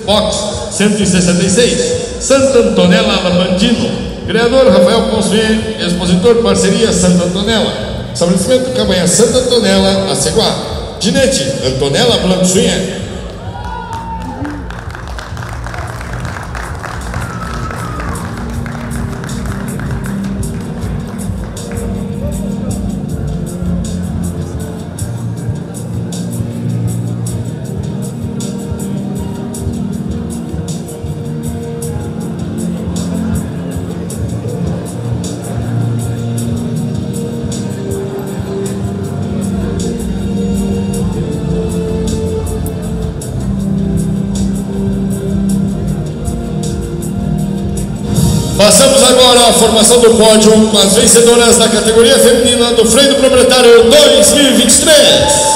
Box 166, Santa Antonella Labandino. Criador Rafael Consuê, expositor parceria Santa Antonella. Estabelecimento Cabanha Santa Antonella, Aceguá. Ginete Antonella Blanchunha. Passamos agora à formação do pódio com as vencedoras da categoria feminina do Freio do Proprietário 2023.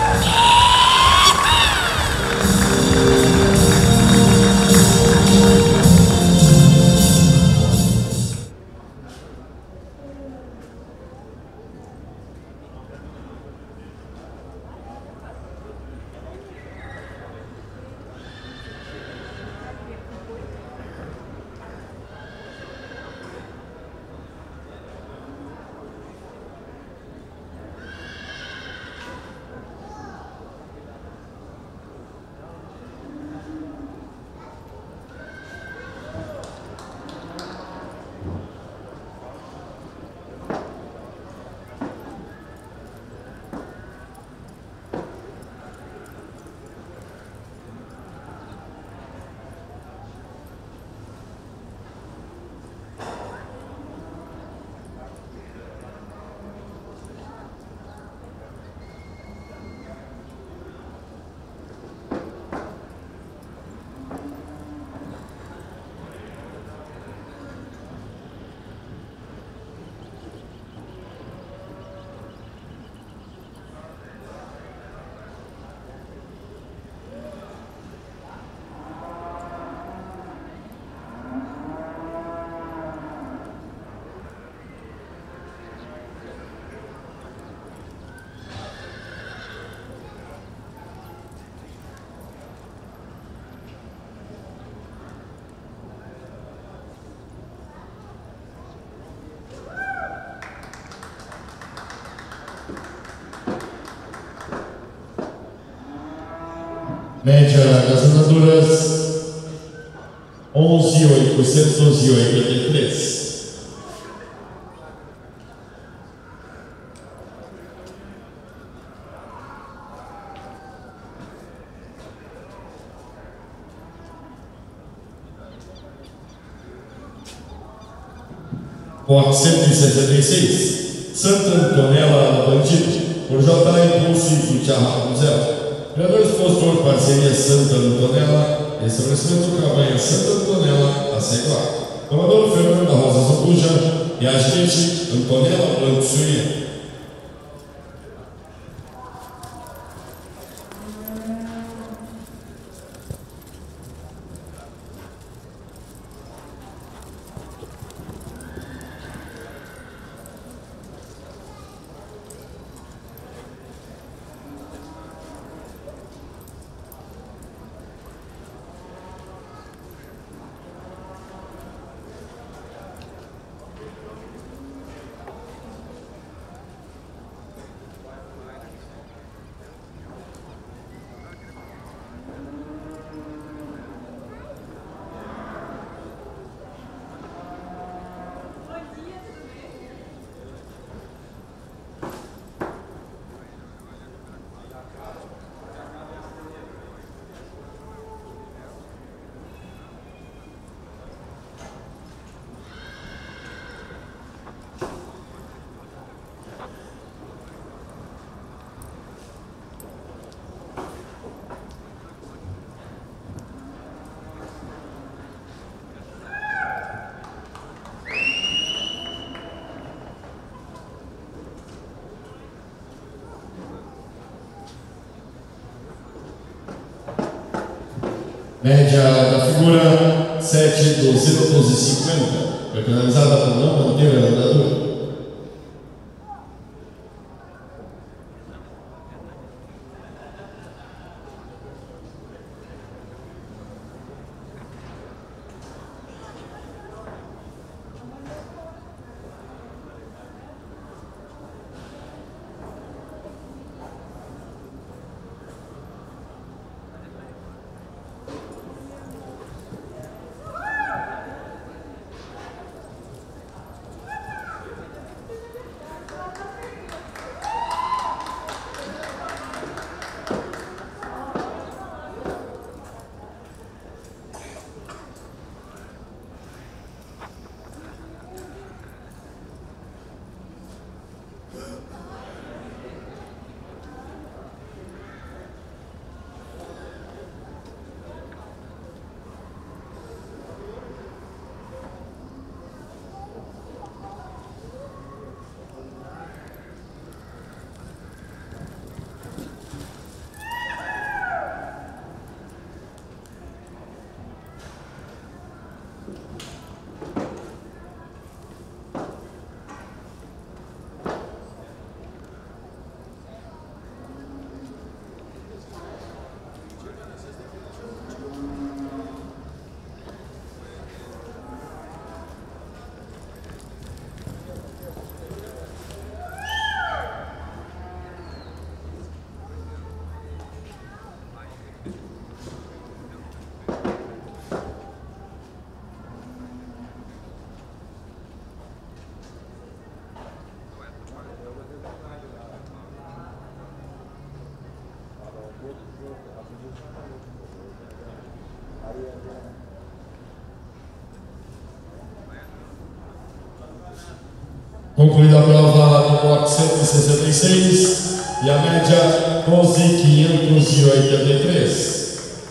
Média das andaduras 11.883. Box 166, Santa Antonella Bandido, por J. Impulso e Thiago Zé. Criador expositor parceria Santa Antonella, estabelecimento Cabanha Santa Antonella, Aceguá. Comador Fernando da Rosa Zambuja e a agente Antonella Blanchunha. Média da figura 7/12/12/50, foi canalizada por não manter a andadura. Concluída a prova do bloco 166 e a média 11.583.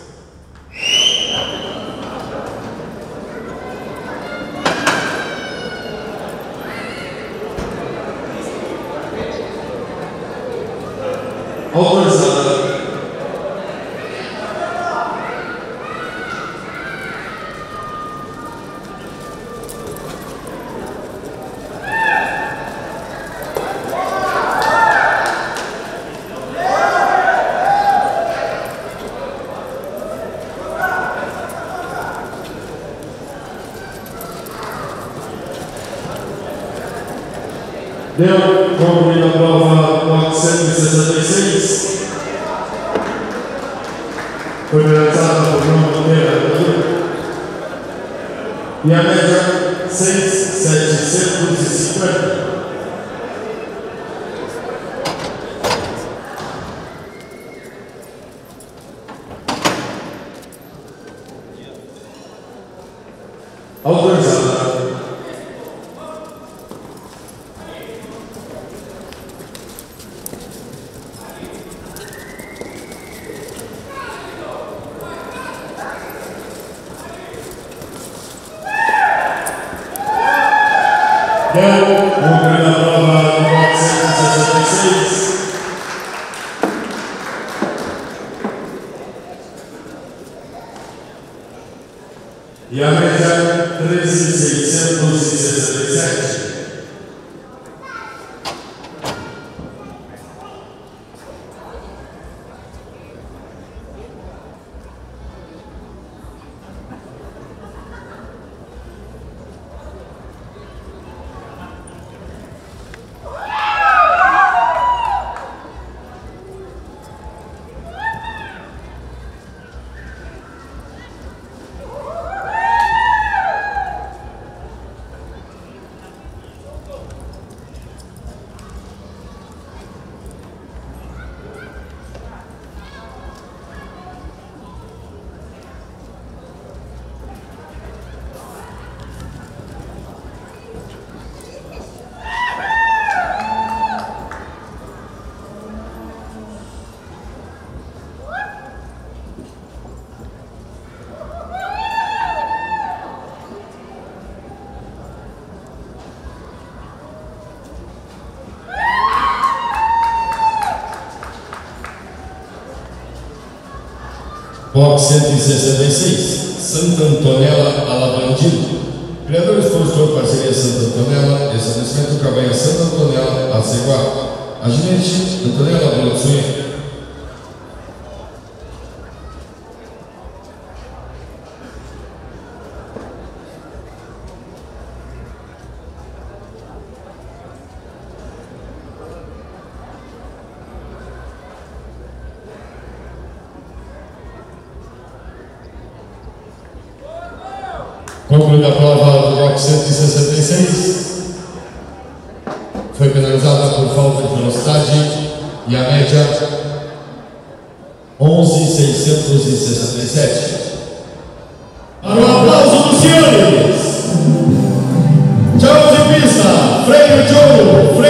Autorizada. Deu concluída a prova 466. Foi realizada por João Monteiro e a média 6.750. Autorizada. Deu concluída a prova do bloco 166. E a média 13.667. Bloco 166, Santa Antonella Alabandido. Criador expositor, parceria Santa Antonella, estabelecimento Cabanha Santa Antonella, Aceguá. Agente Antonella Produções. Concluída a prova do bloco 166, foi penalizada por falta de velocidade e a média 11.667. Para o aplauso dos senhores! Tchau de pista, freio de ouro, freio